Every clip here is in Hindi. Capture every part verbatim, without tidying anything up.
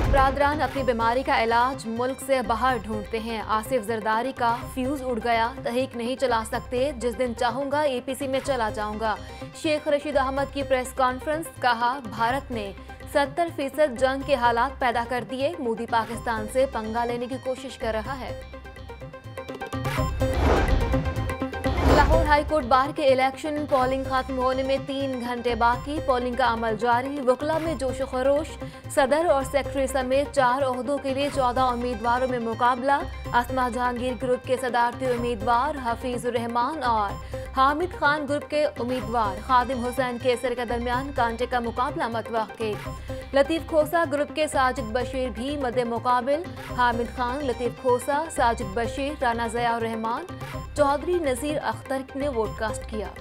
बरादरान अपनी बीमारी का इलाज मुल्क से बाहर ढूंढते हैं। आसिफ जरदारी का फ्यूज उड़ गया, तहरीक नहीं चला सकते, जिस दिन चाहूंगा एपीसी में चला जाऊंगा। शेख रशीद अहमद की प्रेस कॉन्फ्रेंस, कहा भारत ने सत्तर फीसद जंग के हालात पैदा कर दिए, मोदी पाकिस्तान से पंगा लेने की कोशिश कर रहा है। लाहौर हाईकोर्ट बार के इलेक्शन, पोलिंग खत्म होने में तीन घंटे बाकी, पोलिंग का अमल जारी। वकला में जोश खरोश, सदर और सेक्रेटरी समेत चार ओहदों के लिए चौदह उम्मीदवारों में मुकाबला। आसमा जहांगीर ग्रुप के सदारती उम्मीदवार हफीजुर रहमान और हामिद खान ग्रुप के उम्मीदवार खादिम हुसैन केसर के दरमियान कांटे का मुकाबला मतवक्के। लतीफ खोसा ग्रुप के साजिद बशीर भी मद्दे मुकाबिल। हामिद खान, लतीफ खोसा, साजिद बशीर, राना ज़िया और रहमान, चौधरी नज़ीर अख्तर ने वोट कास्ट किया।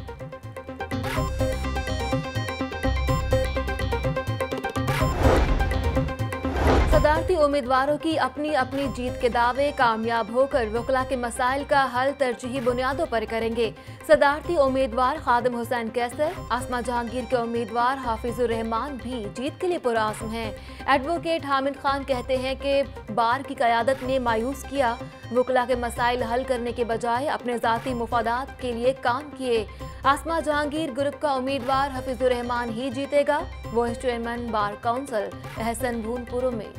सदारती उम्मीदवारों की अपनी अपनी जीत के दावे, कामयाब होकर वकला के मसाइल का हल तरजीही बुनियादों पर करेंगे। सदारती उम्मीदवार खादिम हुसैन कैसर, आसमा जहांगीर के उम्मीदवार हाफिजुर रहमान भी जीत के लिए पुरआज़्म हैं। एडवोकेट हामिद खान कहते हैं कि बार की क़यादत ने मायूस किया, वकला के मसाइल हल करने के बजाय अपने ज़ाती मुफादात के लिए काम किए। आसमा जहांगीर ग्रुप का उम्मीदवार हफीजुर रहमान ही जीतेगा, vice chairman bar council Ehsan Bhunpur में।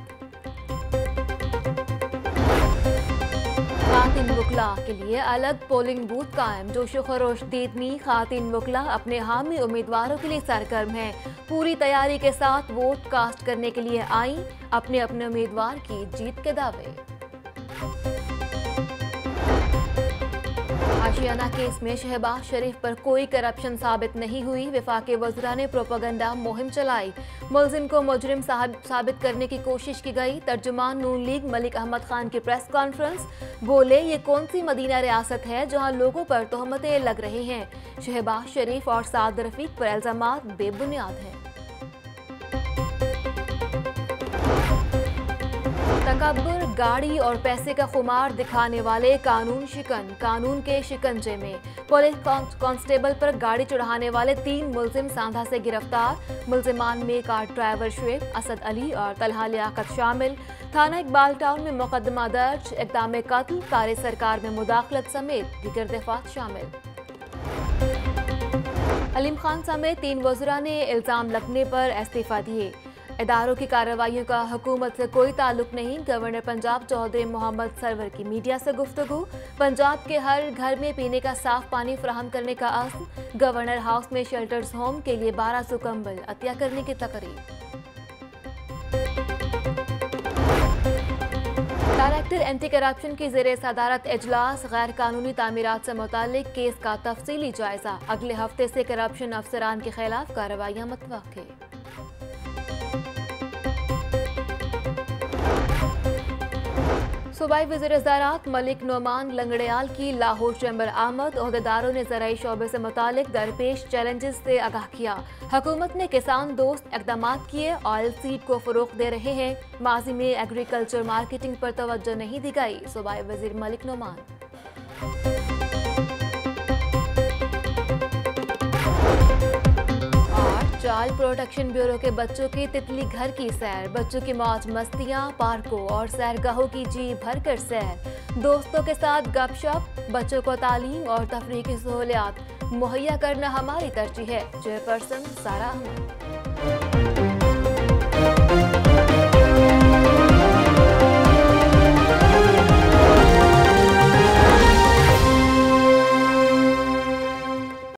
खातिन वकला के लिए अलग पोलिंग बूथ कायम, जोशो खरोश दीदनी। खातिन वकला अपने हामी उम्मीदवारों के लिए सरगर्म हैं, पूरी तैयारी के साथ वोट कास्ट करने के लिए आई, अपने अपने उम्मीदवार की जीत के दावे। आशियाना केस में शहबाज शरीफ पर कोई करप्शन साबित नहीं हुई, वफाकी वज़रा ने प्रोपेगेंडा मुहिम चलाई। मुलजिम को मुजरिम साबित करने की कोशिश की गई। तर्जुमान नून लीग मलिक अहमद खान की प्रेस कॉन्फ्रेंस, बोले ये कौन सी मदीना रियासत है जहां लोगों पर तोहमतें लग रही हैं। शहबाज शरीफ और साद रफीक पर इल्जामात बेबुनियाद हैं। तकब्बुर, गाड़ी और पैसे का खुमार दिखाने वाले कानून शिकन, कानून के शिकंजे में। पुलिस कांस्टेबल पर गाड़ी चढ़ाने वाले तीन मुलजिम सांधा से गिरफ्तार। मुलजिमान में कार ड्राइवर शुएब, असद अली और तलहा लियाकत शामिल। थाना इकबाल टाउन में मुकदमा दर्ज, इक़दाम कत्ल, कार सरकार में मुदाखलत समेत दीगर दफात शामिल। अलीम खान समेत तीन वज़रा ने इल्ज़ाम लगने पर इस्तीफा दिए। इदारों की कार्रवाइयों का हुकूमत से कोई ताल्लुक नहीं, गवर्नर पंजाब चौधरी मोहम्मद सरवर की मीडिया से गुफ्तगू। पंजाब के हर घर में पीने का साफ पानी फराहम करने का अज़्म। गवर्नर हाउस में शेल्टर्स होम के लिए बारह सौ कंबल अतिया करने की तकरीब। डायरेक्टर एंटी करप्शन की ज़ेरे सदारत इजलास, गैर कानूनी तामीरात से मुताल्लिक केस का तफसीली जायजा। अगले हफ्ते से करप्शन अफसरान के खिलाफ कार्रवाइयाँ मतवक्के। सूबाई वज़ीर ज़राअत मलिक नोमान लंगड़ियाल की लाहौर चैम्बर आमद, ओहदेदारों ने ज़राई शोबे से मुतालिक दरपेश चैलेंजेस से आगाह किया। हुकूमत ने किसान दोस्त इक़दाम किए, ऑयल सीड को फ़रोग़ दे रहे हैं, माजी में एग्रीकल्चर मार्केटिंग पर तवज्जो नहीं दी गई। सूबाई वज़ीर Malik Noman. Child protection bureau के बच्चों की तितली घर की सैर, बच्चों की मौज मस्तियाँ, पार्कों और सैरगाहों की जी भरकर सैर, दोस्तों के साथ गपशप, बच्चों को तालीम और तफरीह की सहूलियात मुहैया करना हमारी तरजीह है। चेयरपर्सन सारा अहमद।